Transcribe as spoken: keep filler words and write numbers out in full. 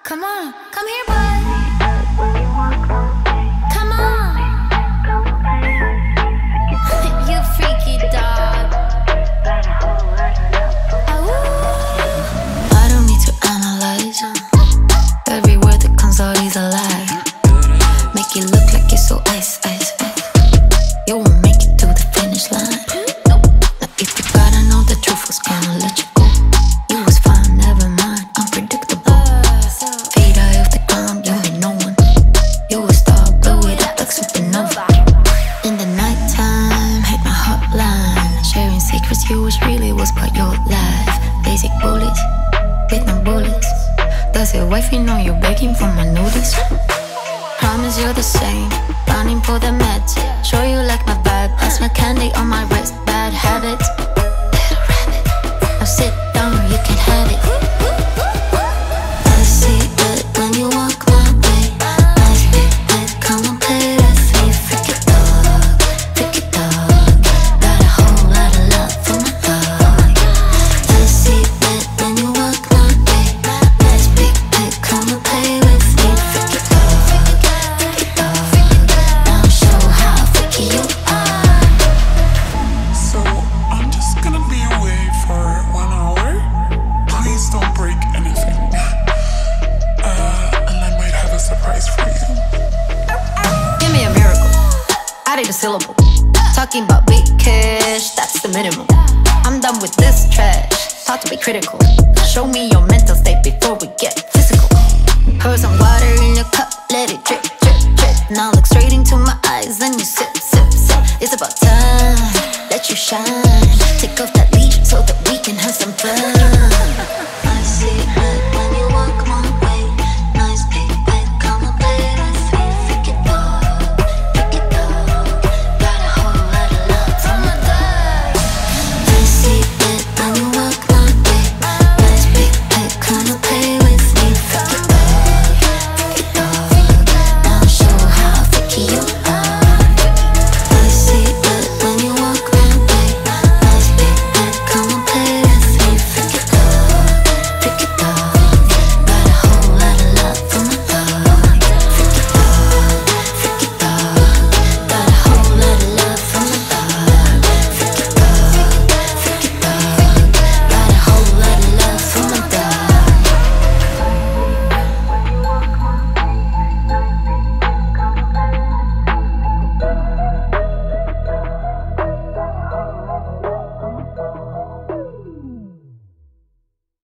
Come on, come here, bud. Come on. You freaky dog. I don't need to analyze every word that comes out is a lie. Make it look like you're so ice, ice, ice. You won't make it to the finish line. Now if you gotta know the truth, was gonna let you go. You was fine, never mind, unpredictable. Feet high off the ground, you ain't no one. You a star, blow it up like supernova. In the nighttime, hit my hotline. Sharing secrets, you was really was about your life. Basic bullets, with no bullets. Does your wifey know you're begging for my notice? Promise you're the same, running for the meds. Sure you like my vibe, pass my candy on my wrist. Bad habits, little rabbit. Now sit down, you can have it. I see it when you walk my way. Nice big head, come and play with me. Freaky dog, freaky dog. Got a whole lot of love for my dog. I see it when you walk my way. Nice big head, come and play with me. Freaky dog, freaky dog. Now show how freaky you are. So I'm just gonna be away for one hour. Please don't break anything. Uh, and I might have a surprise for you. Give me a miracle, I need a syllable. Talking about big cash, that's the minimum. I'm done with this trash, thought to be critical. Show me your mental state before we get